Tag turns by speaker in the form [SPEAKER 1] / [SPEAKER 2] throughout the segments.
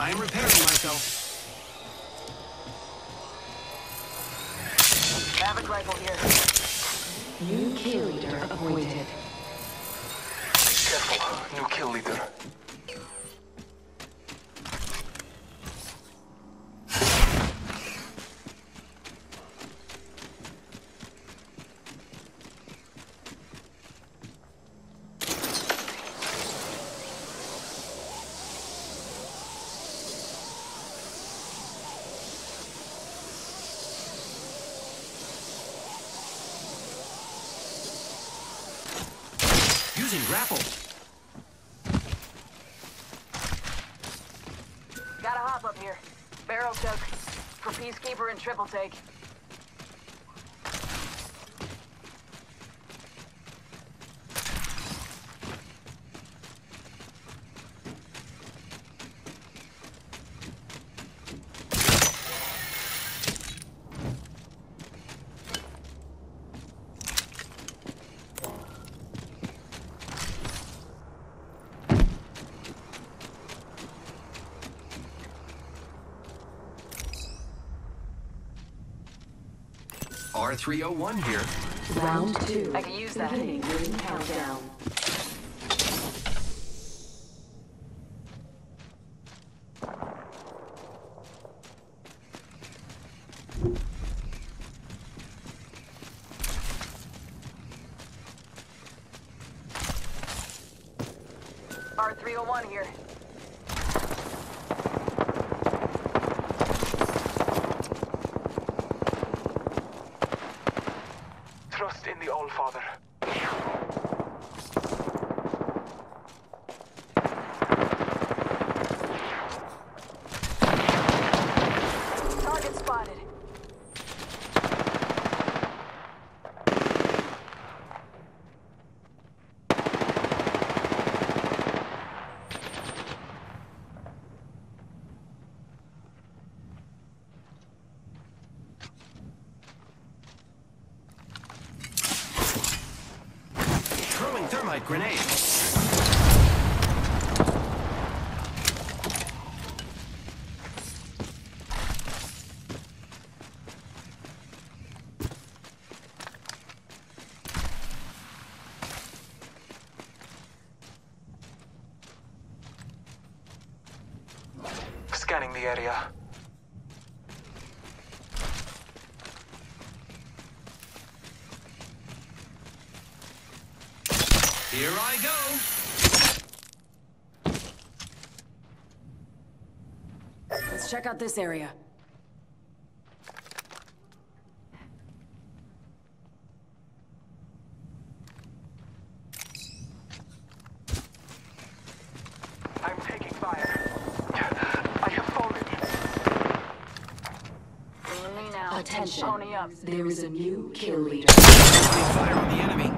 [SPEAKER 1] I am repairing myself.
[SPEAKER 2] Havoc rifle here.
[SPEAKER 3] New kill leader appointed.
[SPEAKER 4] Careful, new kill leader.
[SPEAKER 1] Using grapple.
[SPEAKER 2] Gotta hop up here. Barrel choke. For Peacekeeper and triple take.
[SPEAKER 1] R301 here.
[SPEAKER 3] Round 2.
[SPEAKER 2] I can use that.
[SPEAKER 3] Beginning ring countdown.
[SPEAKER 2] R301 here.
[SPEAKER 4] Trust in the All-Father.
[SPEAKER 2] Target spotted.
[SPEAKER 1] Throwing thermite grenade.
[SPEAKER 4] Scanning the area.
[SPEAKER 1] Here I go.
[SPEAKER 2] Let's check out this area.
[SPEAKER 4] I'm taking fire. I have fallen.
[SPEAKER 2] Feeling me now.
[SPEAKER 3] Attention.
[SPEAKER 2] Pony up.
[SPEAKER 3] There is a new kill leader.
[SPEAKER 1] Opening fire on the enemy.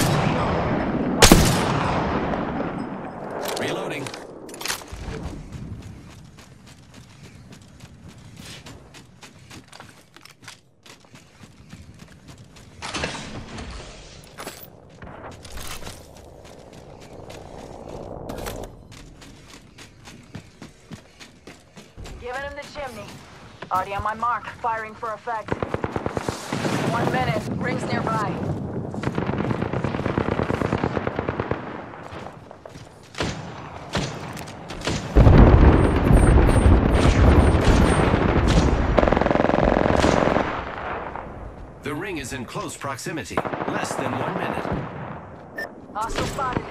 [SPEAKER 1] Reloading.
[SPEAKER 2] Giving him the chimney. Already on my mark, firing for effect. 1 minute, rings nearby.
[SPEAKER 1] The ring is in close proximity. Less than 1 minute.
[SPEAKER 2] Hostile spotted.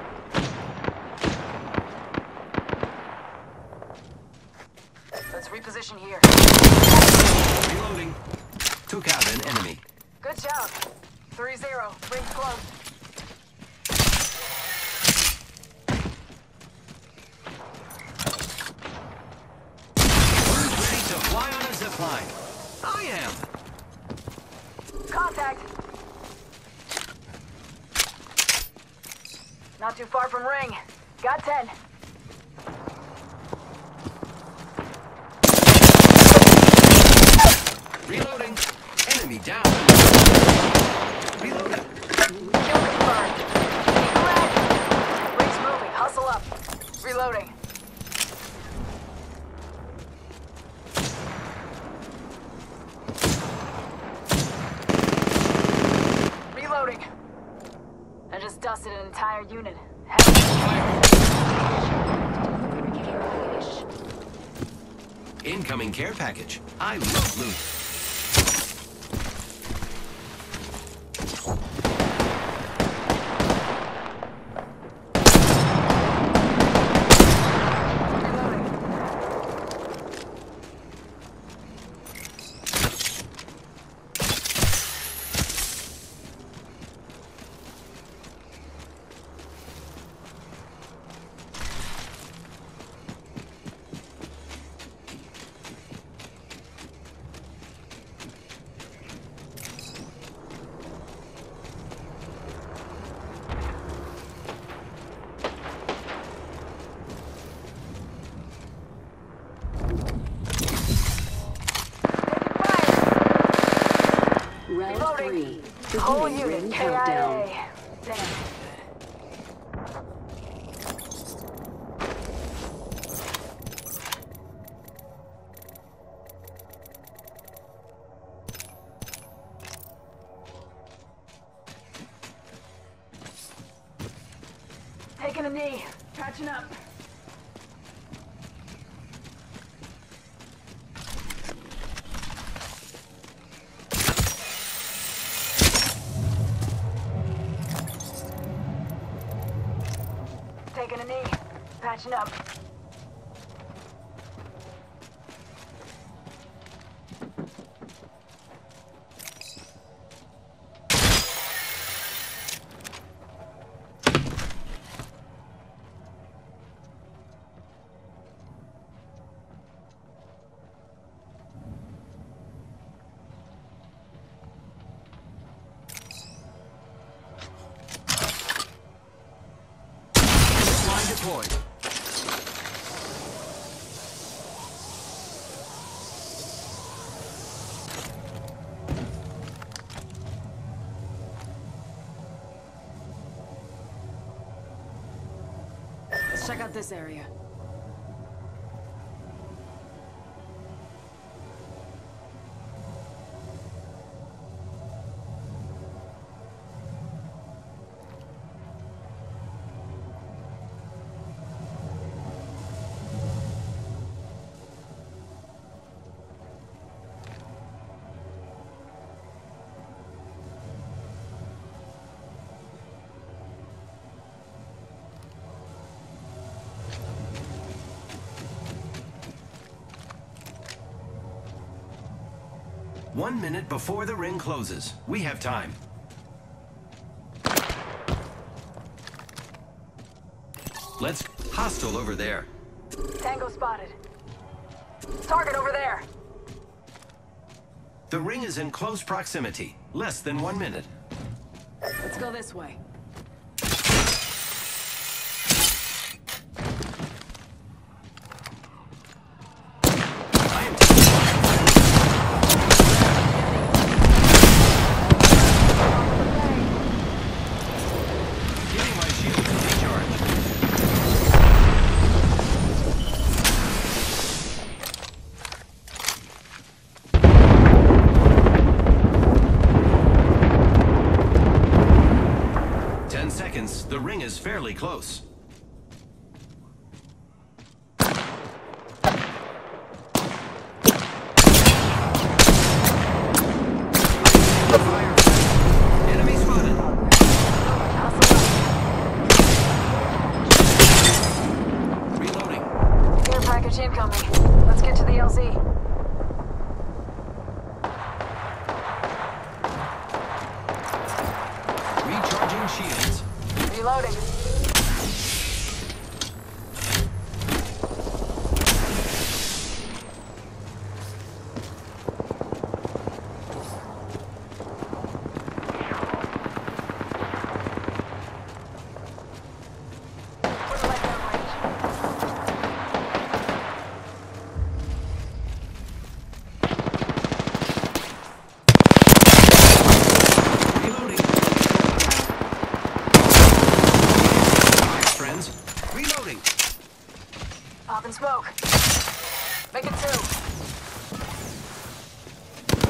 [SPEAKER 2] Let's reposition here.
[SPEAKER 1] Reloading. Took out an enemy.
[SPEAKER 2] Good job. 3-0. Rings close.
[SPEAKER 1] Who's ready to fly on a zipline? I am.
[SPEAKER 2] Contact. Not too far from ring. Got 10.
[SPEAKER 1] Reloading. Enemy down. Reloading.
[SPEAKER 2] Kill confirmed. Keep red. Ring's moving. Hustle up. Reloading. dusted an entire unit.
[SPEAKER 1] Incoming care package. I love loot.
[SPEAKER 3] Round 3.
[SPEAKER 2] Whole
[SPEAKER 3] Beginning
[SPEAKER 2] unit
[SPEAKER 3] ring countdown.
[SPEAKER 2] KIA. Damn. Taking a knee. Catching up. Taking a knee. Patching up.
[SPEAKER 1] Line deployed.
[SPEAKER 2] Let's check out this area.
[SPEAKER 1] One minute before the ring closes. We have time. Let's... Hostile over there.
[SPEAKER 2] Tango spotted. Target over there.
[SPEAKER 1] The ring is in close proximity. Less than 1 minute.
[SPEAKER 2] Let's go this way.
[SPEAKER 1] I am... Giving my shield a recharge. The ring is fairly close. Fire. Enemy spotted. Reloading.
[SPEAKER 2] Care package incoming. Let's get to the LZ.
[SPEAKER 1] Recharging shields.
[SPEAKER 2] Reloading.
[SPEAKER 1] Reloading. Friends. Reloading.
[SPEAKER 2] Popping smoke. Make it two.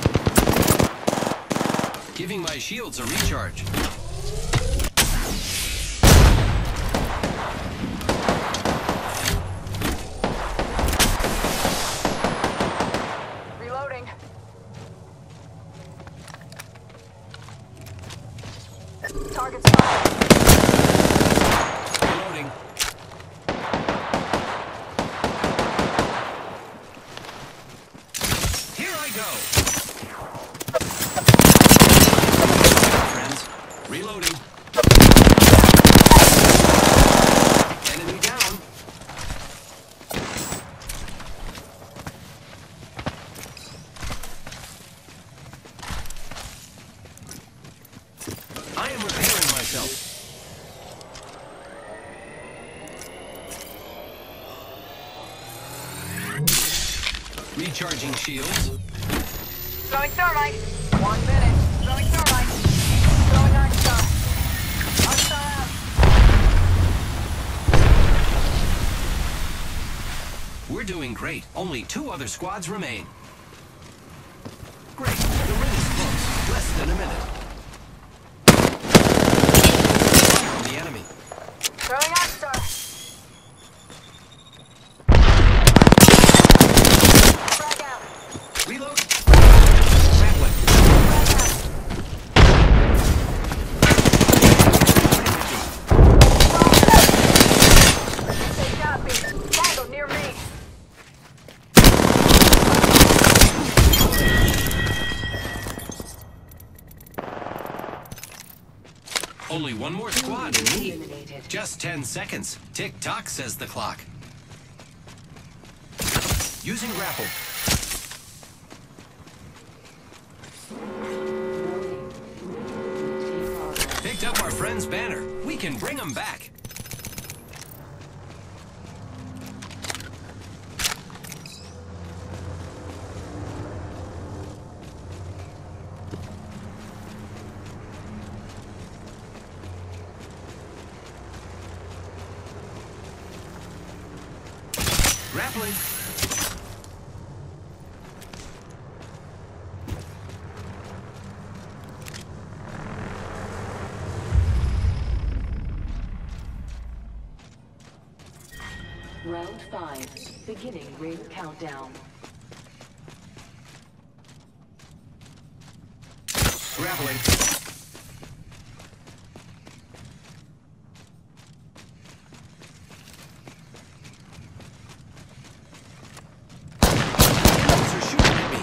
[SPEAKER 1] Giving my shields a recharge. Recharging shields.
[SPEAKER 2] Throwing thermite. 1 minute. Throwing thermite. Throwing Arcstar. Arcstar out.
[SPEAKER 1] We're doing great. Only 2 other squads remain. Great. The ring is close. Less than a minute. Fire on the enemy.
[SPEAKER 2] Throwing Arcstar. Frag out.
[SPEAKER 1] Reload. Grappling.
[SPEAKER 2] They got me. Tango near me.
[SPEAKER 1] Only 1 more squad in need.
[SPEAKER 3] Eliminated.
[SPEAKER 1] Just 10 seconds. Tick-tock, says the clock. Using grapple. Picked up our friend's banner. We can bring them back. Grappling.
[SPEAKER 3] Round 5. Beginning ring countdown.
[SPEAKER 1] Grappling. Enemies are shooting at me.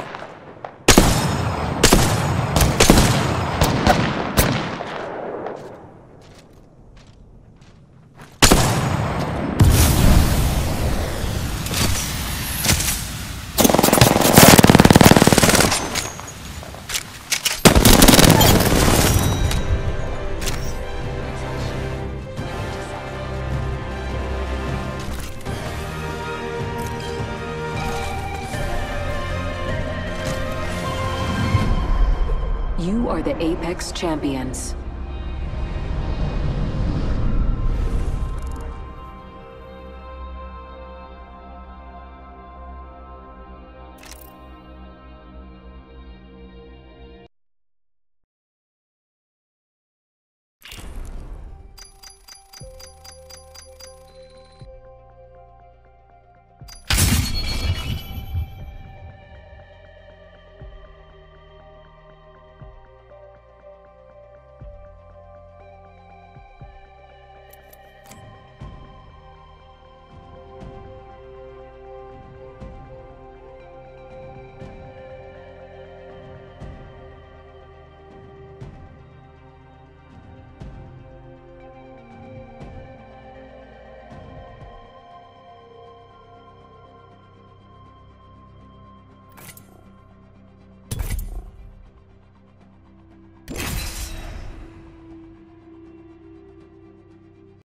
[SPEAKER 3] You are the Apex Champions.